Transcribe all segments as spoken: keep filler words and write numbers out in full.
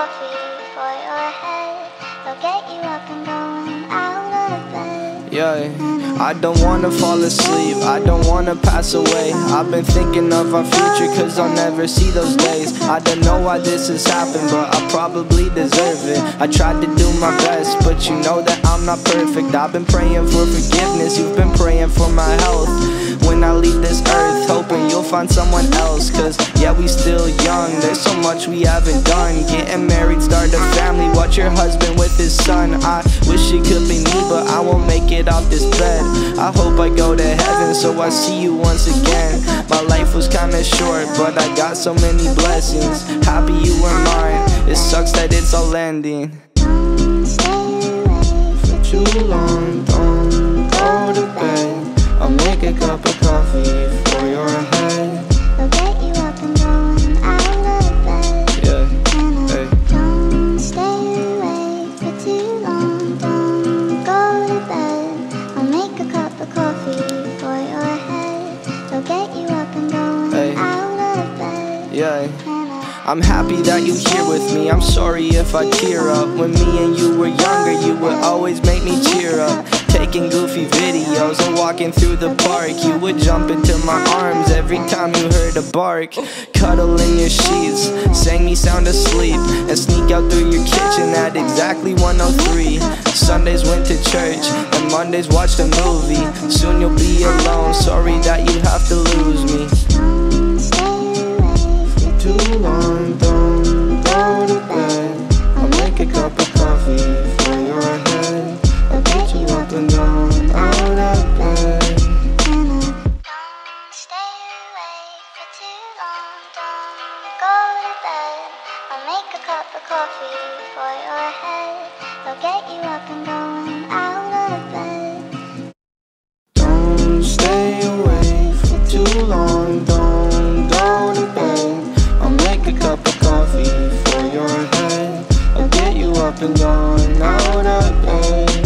coffee for your head. They'll get you up and going out of bed. Yeah, I don't wanna fall asleep, I don't wanna pass away. I've been thinking of our future cause I'll never see those days. I don't know why this has happened, but I probably deserve it. I tried to do my best, but you know that I'm not perfect. I've been praying for forgiveness, you've been praying for my health. When I leave this earth, hoping you'll find someone else. Cause yeah, we still young, there's so much we haven't done. Getting married, start a family, watch your husband with his son. I wish it could be me, but I won't make it off this bed. I hope I go to heaven so I see you once again. My life was kinda short, but I got so many blessings. Happy you were mine, it sucks that it's all ending. Don't stay awake For too long, don't go to bed. I'll make a cup of coffee for your head. They'll get you up and going out of bed. Yeah, And hey. don't stay awake for too long. Don't go to bed. I'll make a cup of coffee for your head. They'll get you up and going Hey. out of bed. Yeah. And I'm happy that you're here with me, I'm sorry if I tear up. When me and you were younger, you would always make me cheer up. Taking goofy videos and walking through the park, you would jump into my arms every time you heard a bark. Cuddle in your sheets, sang me sound asleep, and sneak out through your kitchen at exactly one oh three. Sundays went to church, and Mondays watched a movie. Soon you'll be alone, sorry that you have to lose me. don't stay awake for Too long, don't go to bed. I'll make a cup of coffee for your head. I'll get you up and down out of bed. Don't stay awake for too long. Don't go to bed. I'll make a cup of coffee for your head. They'll get you up and going out of bed. Don't stay awake for too long, don't go to bed. I'll make a cup of coffee for your head. I'll get you up and down out of bed.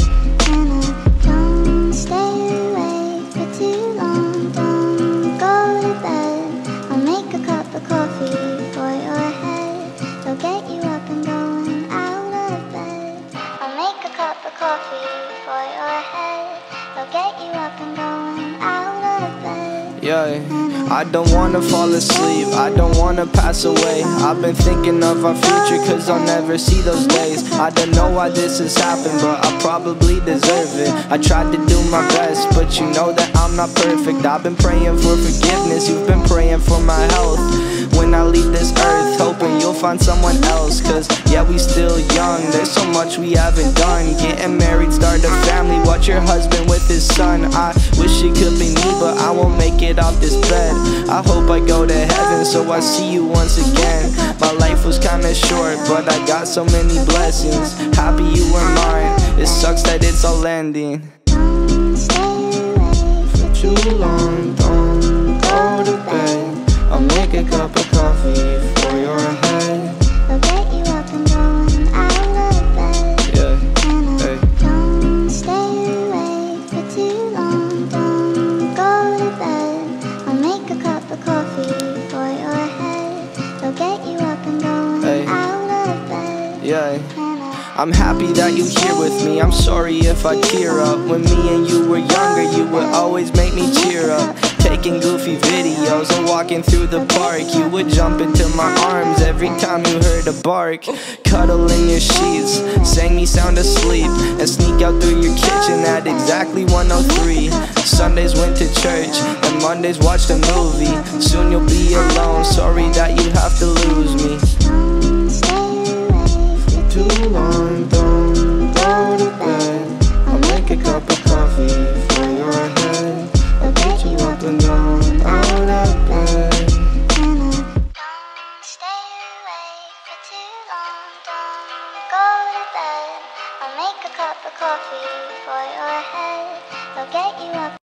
Don't stay awake for too long. Don't go to bed. I'll make a cup of coffee for your head. They'll get you up and going out of bed. I'll make a cup of coffee for your head. They'll get you up and going out of bed. Yeah, I don't wanna fall asleep, I don't wanna pass away. I've been thinking of our future cause I'll never see those days. I don't know why this has happened, but I probably deserve it. I tried to do my best, but you know that I'm not perfect. I've been praying for forgiveness, you've been praying for my health. When I leave this earth, hoping you'll find someone else. Cause yeah, we still young, there's so much we haven't done. Getting married, start a family, watch your husband with his son. I wish it could be me, but I won't make it off this bed. I hope I go to heaven so I see you once again. My life was kinda short, but I got so many blessings. Happy you were mine, it sucks that it's all ending. Don't stay awake For too long, don't go to bed. I'll make a cup of coffee for your head. They'll get you up and going out of bed. Yeah, hey. Don't stay awake for too long. Don't go to bed. I'll make a cup of coffee for your head. They'll get you up and going Hey. out of bed. Yeah, I'm happy that you're here with me, I'm sorry if I tear up. When me and you were younger, you would always make me cheer up. Taking goofy videos and walking through the park, you would jump into my arms every time you heard a bark. Cuddle in your sheets, sang me sound asleep, and sneak out through your kitchen at exactly one oh three. Sundays went to church, and Mondays watched a movie. Soon you'll be alone, sorry that you have to lose me.